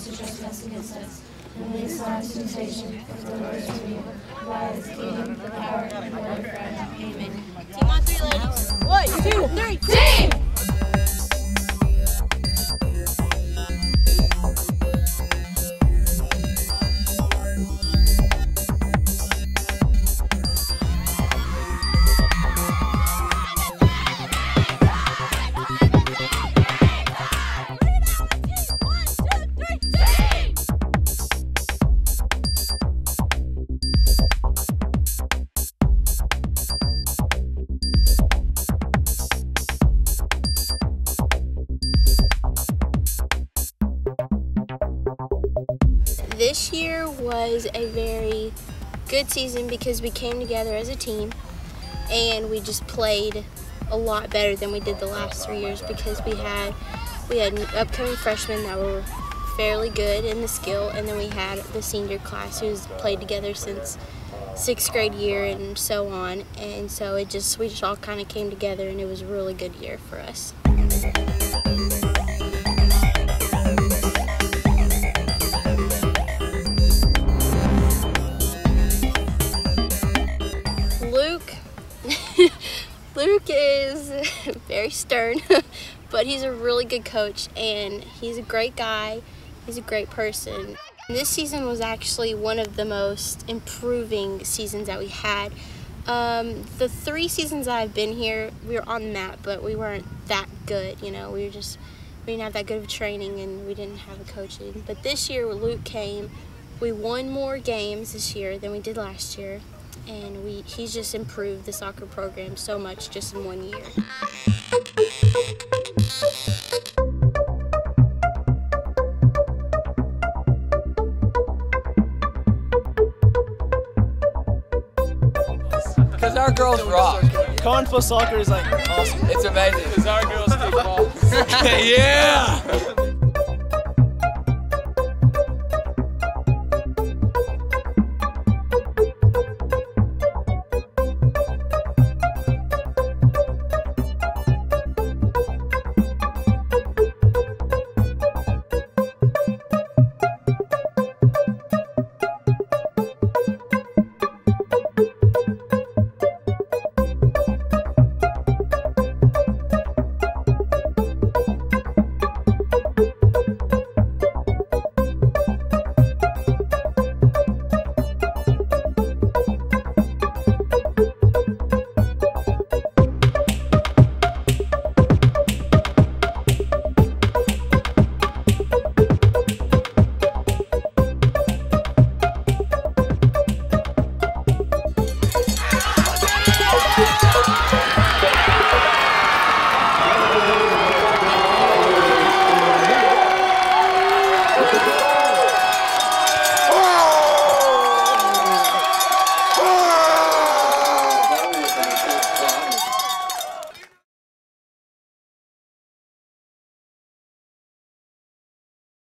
who trespass against us. And lead us not into temptation, but deliver us from evil. For thine is the kingdom, the power, and the glory forever. Amen. Team on three, ladies. 1, 2, 3, team! This year was a very good season because we came together as a team and we just played a lot better than we did the last 3 years because we had upcoming freshmen that were fairly good in the skill, and then we had the senior class who's played together since 6th grade year and so on, and so we just all kind of came together, and it was a really good year for us. Luke is very stern, but he's a really good coach, and he's a great guy. He's a great person. This season was actually one of the most improving seasons that we had. The 3 seasons that I've been here, we were on the map, but we weren't that good. You know, we didn't have that good of training, and we didn't have a coaching. But this year, when Luke came, we won more games this year than we did last year. And he's just improved the soccer program so much just in 1 year. Because our girls rock. Karns plus soccer is like awesome. It's amazing. Because our girls kick balls. Yeah!